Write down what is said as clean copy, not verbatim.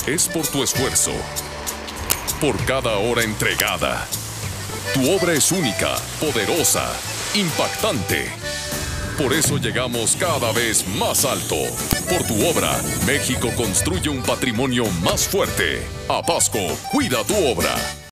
es por tu esfuerzo, por cada hora entregada. Tu obra es única, poderosa, impactante. Por eso llegamos cada vez más alto. Por tu obra, México construye un patrimonio más fuerte. Apasco, cuida tu obra.